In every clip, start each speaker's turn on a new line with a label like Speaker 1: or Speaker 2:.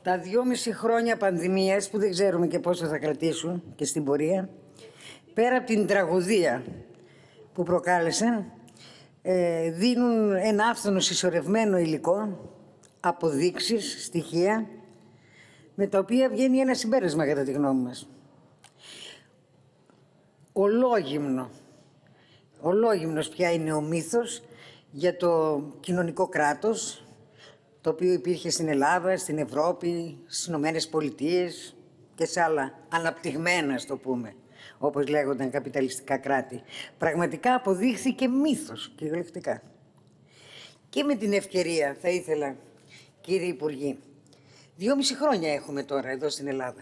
Speaker 1: Τα 2,5 χρόνια πανδημίας, που δεν ξέρουμε και πόσο θα κρατήσουν και στην πορεία, πέρα από την τραγωδία που προκάλεσαν, δίνουν ένα άφθονο συσσωρευμένο υλικό, αποδείξεις, στοιχεία, με τα οποία βγαίνει ένα συμπέρασμα κατά τη γνώμη μας. Ολόγυμνος πια είναι ο μύθος για το κοινωνικό κράτος, το οποίο υπήρχε στην Ελλάδα, στην Ευρώπη, στις Ηνωμένες Πολιτείες και σε άλλα αναπτυγμένα, ας το πούμε, όπως λέγονταν καπιταλιστικά κράτη. Πραγματικά αποδείχθηκε μύθος, κυριολεκτικά. Και με την ευκαιρία θα ήθελα, κύριε Υπουργοί, 2,5 χρόνια έχουμε τώρα εδώ στην Ελλάδα.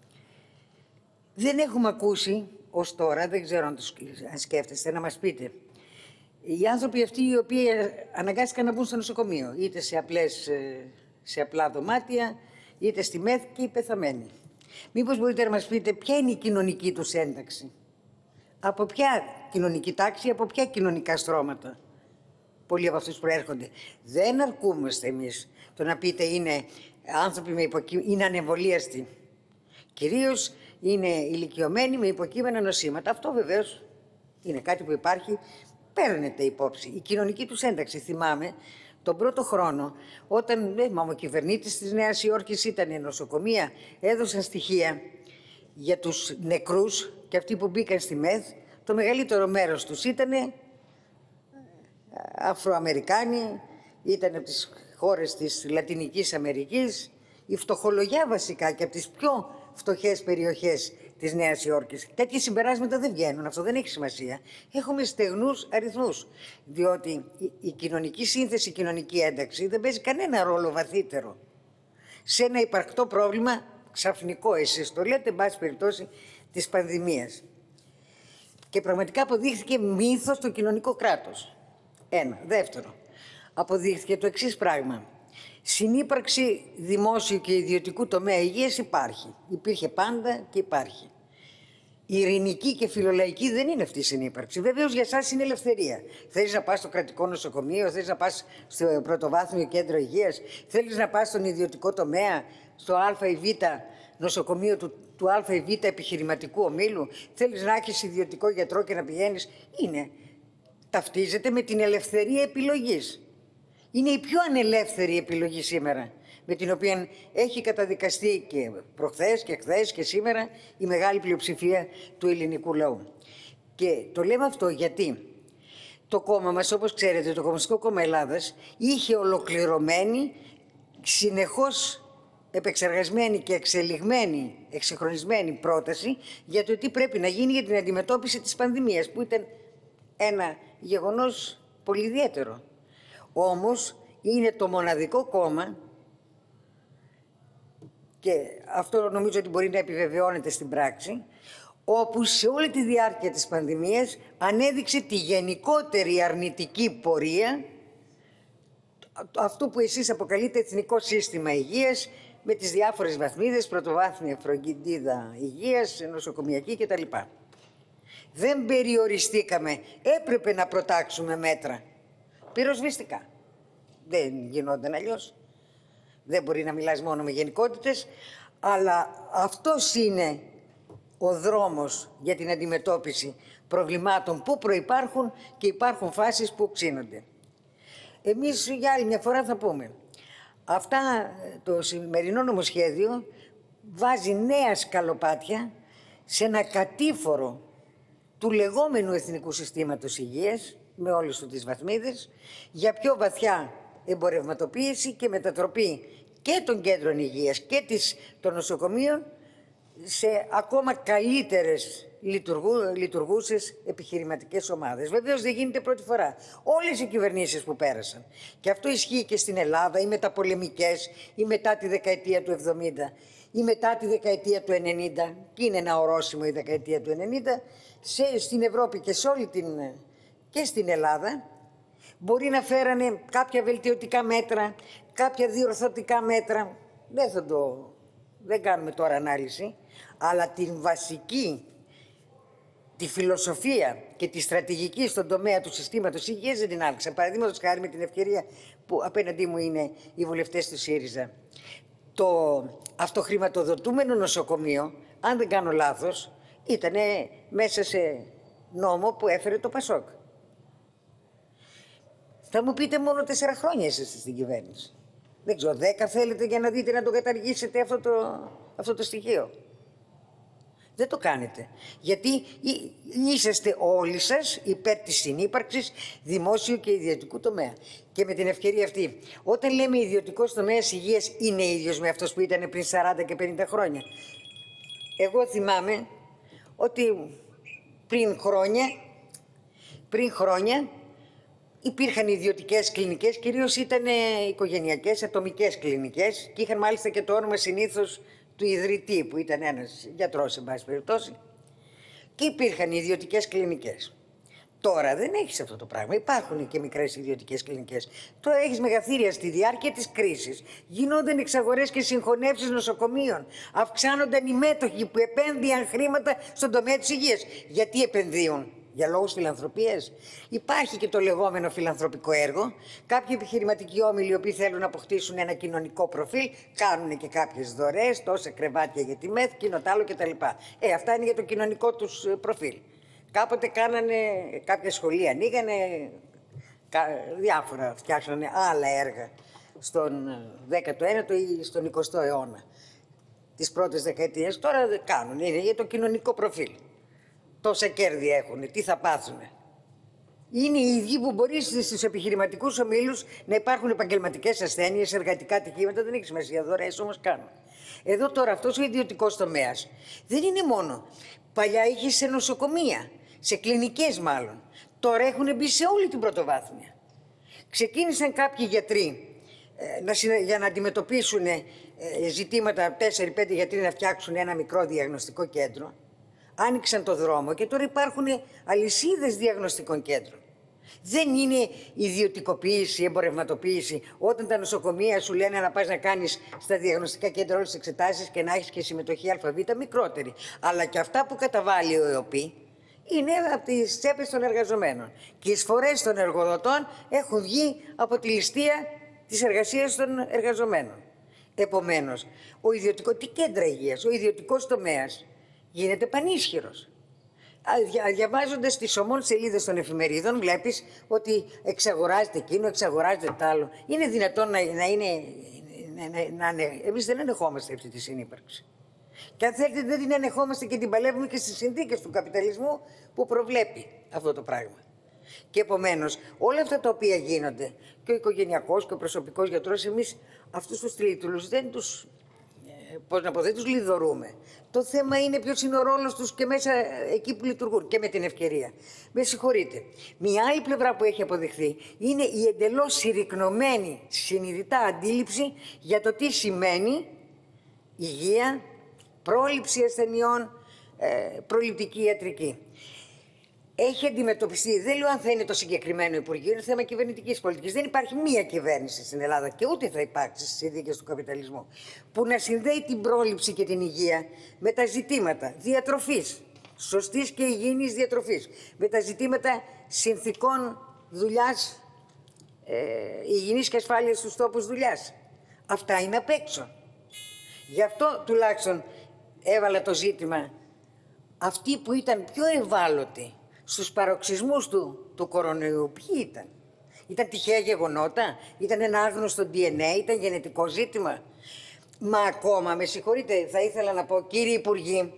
Speaker 1: Δεν έχουμε ακούσει ως τώρα, δεν ξέρω αν σκέφτεστε, να μας πείτε, οι άνθρωποι αυτοί οι οποίοι αναγκάστηκαν να μπουν στο νοσοκομείο, είτε σε απλά δωμάτια, είτε στη ΜΕΘ και οι πεθαμένοι. Μήπως μπορείτε να μας πείτε ποια είναι η κοινωνική τους ένταξη, από ποια κοινωνική τάξη, από ποια κοινωνικά στρώματα πολλοί από αυτούς προέρχονται. Δεν αρκούμαστε εμείς το να πείτε είναι άνθρωποι είναι ανεμβολίαστοι. Κυρίως είναι ηλικιωμένοι με υποκείμενα νοσήματα. Αυτό βεβαίως είναι κάτι που υπάρχει, παίρνετε υπόψη. Η κοινωνική τους ένταξη, θυμάμαι, τον πρώτο χρόνο, όταν ο κυβερνήτης της Νέας Υόρκης ήταν νοσοκομεία, έδωσαν στοιχεία για τους νεκρούς και αυτοί που μπήκαν στη ΜΕΘ, το μεγαλύτερο μέρος τους ήταν Αφροαμερικάνοι, ήταν από τις χώρες της Λατινικής Αμερικής, η φτωχολογιά βασικά και από τις πιο φτωχές περιοχές της Νέας Υόρκης. Τέτοια συμπεράσματα δεν βγαίνουν, αυτό δεν έχει σημασία. Έχουμε στεγνούς αριθμούς, διότι η κοινωνική σύνθεση, η κοινωνική ένταξη δεν παίζει κανένα ρόλο βαθύτερο σε ένα υπαρκτό πρόβλημα ξαφνικό, εσείς το λέτε, εν πάση περιπτώσει, της πανδημίας. Και πραγματικά αποδείχθηκε μύθος το κοινωνικό κράτος. Ένα. Δεύτερο, αποδείχθηκε το εξής πράγμα. Συνύπαρξη δημόσιου και ιδιωτικού τομέα υγείας υπάρχει. Υπήρχε πάντα και υπάρχει. Η ειρηνική και φιλολαϊκή δεν είναι αυτή η συνύπαρξη. Βεβαίως για εσάς είναι ελευθερία. Θέλεις να πας στο κρατικό νοσοκομείο, θέλεις να πας στο πρωτοβάθμιο κέντρο υγείας, θέλεις να πας στον ιδιωτικό τομέα, στο Α ή Β νοσοκομείο του Α ή Β επιχειρηματικού ομίλου, θέλεις να έχεις ιδιωτικό γιατρό και να πηγαίνεις. Ταυτίζεται με την ελευθερία επιλογής. Είναι η πιο ανελεύθερη επιλογή σήμερα, με την οποία έχει καταδικαστεί και προχθές και χθες και σήμερα η μεγάλη πλειοψηφία του ελληνικού λαού. Και το λέμε αυτό γιατί το κόμμα μας, όπως ξέρετε, το Κομμουνιστικό Κόμμα Ελλάδας, είχε ολοκληρωμένη, συνεχώς επεξεργασμένη και εξυγχρονισμένη πρόταση για το τι πρέπει να γίνει για την αντιμετώπιση της πανδημίας, που ήταν ένα γεγονός πολύ ιδιαίτερο. Όμως είναι το μοναδικό κόμμα, και αυτό νομίζω ότι μπορεί να επιβεβαιώνεται στην πράξη, όπου σε όλη τη διάρκεια της πανδημίας ανέδειξε τη γενικότερη αρνητική πορεία αυτού που εσείς αποκαλείτε Εθνικό Σύστημα Υγείας, με τις διάφορες βαθμίδες, πρωτοβάθμια φροντίδα υγείας, νοσοκομιακή κτλ. Δεν περιοριστήκαμε, έπρεπε να προτάξουμε μέτρα πυροσβεστικά. Δεν γινόταν αλλιώς. Δεν μπορεί να μιλάς μόνο με γενικότητες, αλλά αυτός είναι ο δρόμος για την αντιμετώπιση προβλημάτων που προϋπάρχουν και υπάρχουν φάσεις που οξύνονται. Εμείς για άλλη μια φορά θα πούμε, το σημερινό νομοσχέδιο βάζει νέα σκαλοπάτια σε ένα κατήφορο του λεγόμενου Εθνικού Συστήματος Υγείας, με όλες τις βαθμίδες, για πιο βαθιά εμπορευματοποίηση και μετατροπή και των κέντρων υγείας και των νοσοκομείων σε ακόμα καλύτερες λειτουργούσες επιχειρηματικές ομάδες. Βεβαίως δεν γίνεται πρώτη φορά. Όλες οι κυβερνήσεις που πέρασαν, και αυτό ισχύει και στην Ελλάδα, οι μεταπολεμικές, ή μετά τη δεκαετία του 70, ή μετά τη δεκαετία του 90, και είναι ένα ορόσημο η δεκαετία του 90, στην Ευρώπη και και στην Ελλάδα, μπορεί να φέρανε κάποια βελτιωτικά μέτρα, κάποια διορθωτικά μέτρα. Δεν κάνουμε τώρα ανάλυση, αλλά την βασική, τη φιλοσοφία και τη στρατηγική στον τομέα του συστήματος υγείας δεν την άλλαξα. Παραδείγματος χάρη, με την ευκαιρία που απέναντί μου είναι οι βουλευτές του ΣΥΡΙΖΑ. το αυτοχρηματοδοτούμενο νοσοκομείο, αν δεν κάνω λάθος, ήταν μέσα σε νόμο που έφερε το Πασόκ. Θα μου πείτε μόνο 4 χρόνια εσείς στην κυβέρνηση. Δεν ξέρω, 10 θέλετε για να δείτε να το καταργήσετε αυτό το στοιχείο. Δεν το κάνετε. Γιατί είσαστε όλοι σας υπέρ της συνύπαρξης δημόσιου και ιδιωτικού τομέα. Και με την ευκαιρία αυτή, όταν λέμε ιδιωτικός τομέας υγείας είναι ίδιος με αυτός που ήταν πριν 40 και 50 χρόνια. Εγώ θυμάμαι ότι πριν χρόνια υπήρχαν ιδιωτικές κλινικές, κυρίως ήταν οικογενειακές, ατομικές κλινικές και είχαν μάλιστα και το όνομα συνήθως του ιδρυτή, που ήταν ένας γιατρός, εν πάση περιπτώσει, και υπήρχαν ιδιωτικές κλινικές. Τώρα δεν έχεις αυτό το πράγμα. Υπάρχουν και μικρές ιδιωτικές κλινικές. Τώρα έχεις μεγαθύρια στη διάρκεια της κρίσης. Γινόνταν εξαγορές και συγχωνεύσεις νοσοκομείων. Αυξάνονταν οι μέτοχοι που επένδυαν χρήματα στον τομέα της υγείας. Γιατί επενδύουν? Για λόγους φιλανθρωπίας. Υπάρχει και το λεγόμενο φιλανθρωπικό έργο. Κάποιοι επιχειρηματικοί όμιλοι, οι οποίοι θέλουν να αποκτήσουν ένα κοινωνικό προφίλ, κάνουν και κάποιες δωρεές, τόσα κρεβάτια για τη ΜΕΘ, κοινοτάλο κτλ. Αυτά είναι για το κοινωνικό τους προφίλ. Κάποτε κάνανε κάποια σχολεία, ανοίγανε διάφορα, φτιάξανε άλλα έργα στον 19ο ή στον 20ο αιώνα. Τις πρώτες δεκαετίες τώρα δεν κάνουν, είναι για το κοινωνικό προφίλ. Τόσα κέρδη έχουν, τι θα πάθουνε. Είναι οι ίδιοι που μπορεί στους επιχειρηματικούς ομίλους να υπάρχουν επαγγελματικές ασθένειες, εργατικά ατυχήματα, δεν έχει σημασία, δωρεές όμως κάνουν. Εδώ τώρα αυτός ο ιδιωτικός τομέας δεν είναι μόνο. Παλιά είχε σε νοσοκομεία, σε κλινικές μάλλον. Τώρα έχουν μπει σε όλη την πρωτοβάθμια. Ξεκίνησαν κάποιοι γιατροί για να αντιμετωπίσουν ζητήματα, 4-5 γιατροί να φτιάξουν ένα μικρό διαγνωστικό κέντρο. Άνοιξαν το δρόμο και τώρα υπάρχουν αλυσίδες διαγνωστικών κέντρων. Δεν είναι ιδιωτικοποίηση, εμπορευματοποίηση. Όταν τα νοσοκομεία σου λένε να πας να κάνεις στα διαγνωστικά κέντρα όλες τις εξετάσεις και να έχεις και συμμετοχή ΑΒ μικρότερη. Αλλά και αυτά που καταβάλει ο ΕΟΠΗ είναι από τις τσέπες των εργαζομένων. Και οι εισφορές των εργοδοτών έχουν βγει από τη ληστεία της εργασίας των εργαζομένων. Επομένως, τι κέντρα υγείας, ο ιδιωτικός τομέας γίνεται πανίσχυρος. Διαβάζοντας τις ομών σελίδες των εφημερίδων, βλέπεις ότι εξαγοράζεται εκείνο, εξαγοράζεται το άλλο. Είναι δυνατόν να είναι. Εμείς δεν ανεχόμαστε αυτή τη συνύπαρξη. Και αν θέλετε, δεν την ανεχόμαστε και την παλεύουμε και στις συνθήκες του καπιταλισμού που προβλέπει αυτό το πράγμα. Και επομένως, όλα αυτά τα οποία γίνονται, και ο οικογενειακός και ο προσωπικός γιατρός, εμείς αυτούς τους τρίτουλους δεν τους. Δεν τους λιδωρούμε. Το θέμα είναι ποιος είναι ο ρόλος τους και μέσα εκεί που λειτουργούν και με την ευκαιρία. Με συγχωρείτε. Μια άλλη πλευρά που έχει αποδειχθεί είναι η εντελώς συρρικνωμένη συνειδητά αντίληψη για το τι σημαίνει υγεία, πρόληψη ασθενειών, προληπτική ιατρική. Έχει αντιμετωπιστεί, δεν λέω αν θα είναι το συγκεκριμένο Υπουργείο, είναι θέμα κυβερνητικής πολιτικής. Δεν υπάρχει μία κυβέρνηση στην Ελλάδα και ούτε θα υπάρξει στις συνθήκες του καπιταλισμού που να συνδέει την πρόληψη και την υγεία με τα ζητήματα διατροφής, σωστής και υγιεινής διατροφής, με τα ζητήματα συνθηκών δουλειάς, υγιεινής και ασφάλειας στους τόπους δουλειάς. Αυτά είναι απ' έξω. Γι' αυτό τουλάχιστον έβαλα το ζήτημα αυτοί που ήταν πιο ευάλωτοι στους παροξισμούς του κορονοϊού, ποιοι ήταν? Ήταν τυχαία γεγονότα, ήταν ένα άγνωστο DNA, ήταν γενετικό ζήτημα? Μα ακόμα, με συγχωρείτε, θα ήθελα να πω, κύριοι Υπουργοί,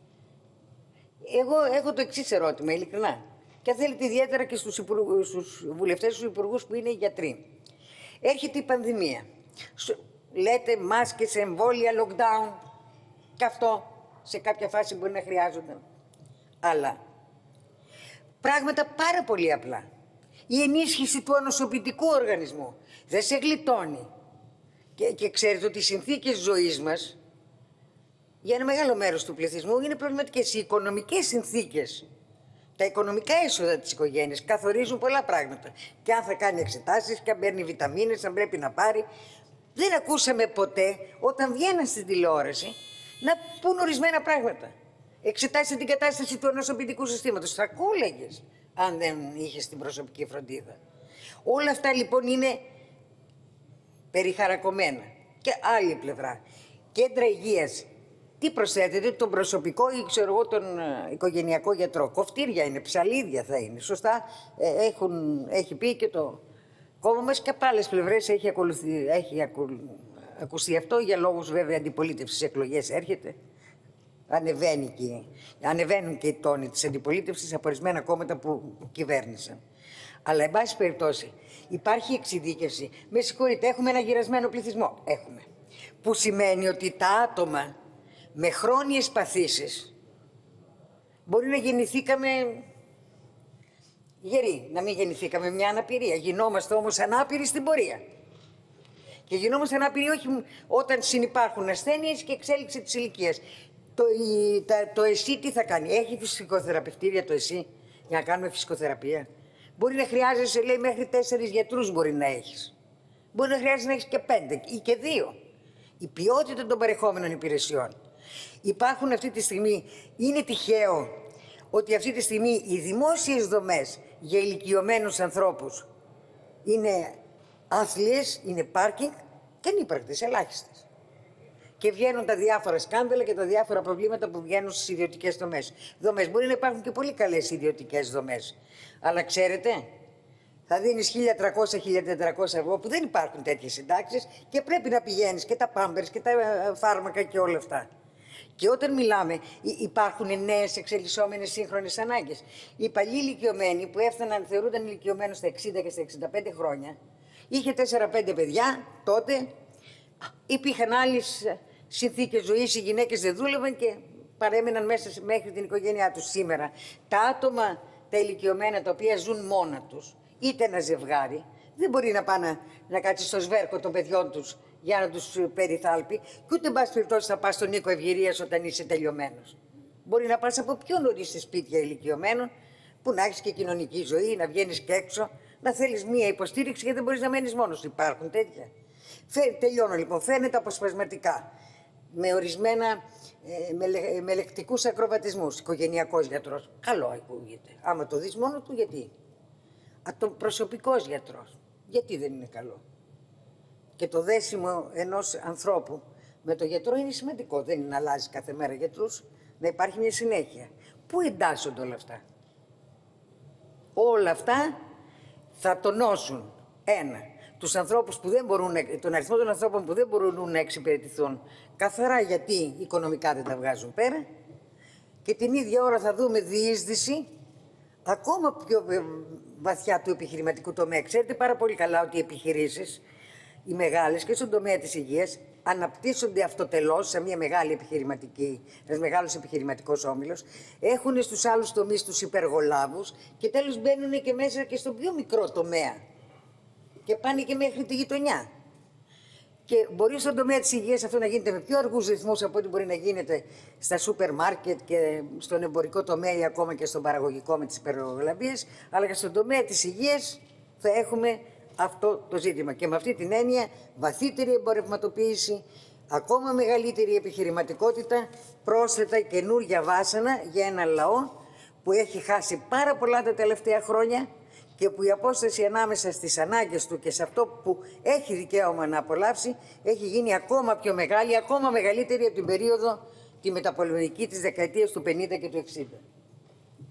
Speaker 1: εγώ έχω το εξής ερώτημα, ειλικρινά. Και αν θέλετε ιδιαίτερα και στους βουλευτές, στους υπουργούς που είναι γιατροί. Έρχεται η πανδημία. Λέτε μάσκες, εμβόλια, lockdown. Και αυτό σε κάποια φάση μπορεί να χρειάζονταν. Αλλά πράγματα πάρα πολύ απλά. Η ενίσχυση του ανοσοποιητικού οργανισμού δεν σε γλιτώνει. Και ξέρετε ότι οι συνθήκες ζωής μας για ένα μεγάλο μέρος του πληθυσμού είναι προβληματικές. Οι οικονομικές συνθήκες, τα οικονομικά έσοδα της οικογένειας καθορίζουν πολλά πράγματα. Και αν θα κάνει εξετάσεις, και αν παίρνει βιταμίνες, αν πρέπει να πάρει. Δεν ακούσαμε ποτέ, όταν βγαίναν στην τηλεόραση, να πούν ορισμένα πράγματα. Εξετάστε την κατάσταση του ανοσοποιητικού συστήματος. Θα κόλλαγες αν δεν είχες την προσωπική φροντίδα. Όλα αυτά λοιπόν είναι περιχαρακωμένα. Και άλλη πλευρά. κέντρα υγείας. Τι προσθέτετε, τον προσωπικό ή ξέρω εγώ τον οικογενειακό γιατρό. Κοφτήρια είναι, ψαλίδια θα είναι. Σωστά, έχει πει και το κόμμα μας και από άλλες πλευρές έχει ακουστεί αυτό, για λόγους βέβαια αντιπολίτευσης, εκλογές έρχεται. Ανεβαίνουν και οι τόνοι της αντιπολίτευσης από ορισμένα κόμματα που κυβέρνησαν. Αλλά, εν πάση περιπτώσει, υπάρχει εξειδίκευση. Με συγχωρείτε, έχουμε ένα γυρασμένο πληθυσμό. Έχουμε. Που σημαίνει ότι τα άτομα με χρόνιες παθήσεις μπορεί να γεννηθήκαμε γεροί, να μην γεννηθήκαμε μια αναπηρία. Γινόμαστε όμως ανάπηροι στην πορεία. Και γινόμαστε ανάπηροι όχι όταν συνυπάρχουν ασθένειες και εξέλιξη της ηλικίας. Το ΕΣΥ τι θα κάνει, έχει φυσικοθεραπευτήρια το ΕΣΥ για να κάνουμε φυσικοθεραπεία. Μπορεί να χρειάζεσαι, λέει, μέχρι 4 γιατρούς μπορεί να έχεις. Μπορεί να χρειάζεσαι να έχεις και 5 ή και 2. Η ποιότητα των παρεχόμενων υπηρεσιών. Υπάρχουν αυτή τη στιγμή, είναι τυχαίο ότι αυτή τη στιγμή οι δημόσιες δομές για ηλικιωμένους ανθρώπους είναι άθλιες, είναι πάρκινγκ και ανύπαρκτες, ελάχιστες. Και βγαίνουν τα διάφορα σκάνδαλα και τα διάφορα προβλήματα που βγαίνουν στις ιδιωτικές δομές. Μπορεί να υπάρχουν και πολύ καλές ιδιωτικές δομές. Αλλά ξέρετε, θα δίνεις 1.300-1.400 ευρώ που δεν υπάρχουν τέτοιες συντάξεις και πρέπει να πηγαίνεις και τα πάμπερς και τα φάρμακα και όλα αυτά. Και όταν μιλάμε, υπάρχουν νέες εξελισσόμενες σύγχρονες ανάγκες. Οι παλιοί ηλικιωμένοι που έφταναν, θεωρούνταν ηλικιωμένους στα 60 και στα 65 χρόνια, είχε 4-5 παιδιά τότε, υπήρχαν άλλες συνθήκες ζωής, οι γυναίκες δεν δούλευαν και παρέμεναν μέσα μέχρι την οικογένειά τους. Σήμερα τα άτομα, τα ηλικιωμένα τα οποία ζουν μόνα τους, είτε ένα ζευγάρι, δεν μπορεί να πάνε να κάτσει στο σβέρκο των παιδιών τους για να τους περιθάλπει, και ούτε, εν πάση περιπτώσει, θα πας στον οίκο ευγυρίας όταν είσαι τελειωμένος. Μπορεί να πας από πιο νωρίς σε σπίτια ηλικιωμένων, που να έχεις και κοινωνική ζωή, να βγαίνεις και έξω, να θέλεις μία υποστήριξη, γιατί δεν μπορείς να μένεις μόνος. Υπάρχουν τέτοια. Τελειώνω λοιπόν. Φαίνεται αποσπασματικά, με ορισμένα με λεκτικούς ακροβατισμούς. Οικογενειακός γιατρός. Καλό ακούγεται. Άμα το δεις μόνο του, γιατί. Προσωπικός γιατρός. Γιατί δεν είναι καλό. Και το δέσιμο ενός ανθρώπου με το γιατρό είναι σημαντικό. Δεν είναι να αλλάζει κάθε μέρα γιατρούς, να υπάρχει μια συνέχεια. Πού εντάσσονται όλα αυτά. Όλα αυτά θα τονώσουν, τους ανθρώπους που δεν μπορούν, τον αριθμό των ανθρώπων που δεν μπορούν να εξυπηρετηθούν καθαρά γιατί οικονομικά δεν τα βγάζουν πέρα, και την ίδια ώρα θα δούμε διείσδυση ακόμα πιο βαθιά του επιχειρηματικού τομέα. Ξέρετε πάρα πολύ καλά ότι οι επιχειρήσεις, οι μεγάλες και στον τομέα της υγείας, αναπτύσσονται αυτοτελώς σε ένας μεγάλος επιχειρηματικός όμιλος, έχουν στους άλλους τομείς τους υπεργολάβους και τέλος μπαίνουν και μέσα και στον πιο μικρό τομέα και πάνε και μέχρι τη γειτονιά. Και μπορεί στον τομέα της υγείας αυτό να γίνεται με πιο αργούς ρυθμούς από ό,τι μπορεί να γίνεται στα σούπερ μάρκετ και στον εμπορικό τομέα ή ακόμα και στον παραγωγικό με τις υπεργολαβίες, αλλά και στον τομέα της υγείας θα έχουμε αυτό το ζήτημα. Και με αυτή την έννοια, βαθύτερη εμπορευματοποίηση, ακόμα μεγαλύτερη επιχειρηματικότητα, πρόσθετα καινούργια βάσανα για ένα λαό που έχει χάσει πάρα πολλά τα τελευταία χρόνια και που η απόσταση ανάμεσα στις ανάγκες του και σε αυτό που έχει δικαίωμα να απολαύσει έχει γίνει ακόμα πιο μεγάλη, ακόμα μεγαλύτερη από την περίοδο τη μεταπολεμική της δεκαετίας του 50 και του 60.